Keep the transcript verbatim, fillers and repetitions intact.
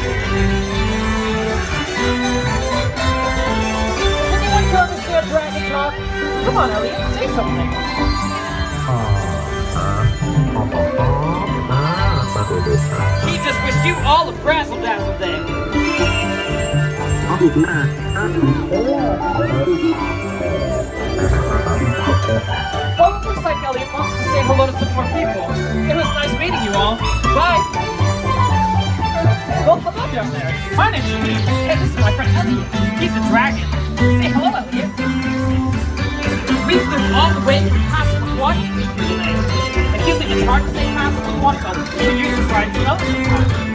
Anyone here understand dragon talk? Come on, Elliot, say something. He just wished you all a frazzle dazzle day. Well, it looks like Elliot wants to say hello to some more people. It was nice meeting you all. Bye. Well, hello down there. My name's Elliot. Hey, this is my friend Elliot. He's a dragon. Say hello, Elliot. We flew all the way to the castle of Washington today. I feel like it's hard to say castle of Washington, so you should try and spell it sometime.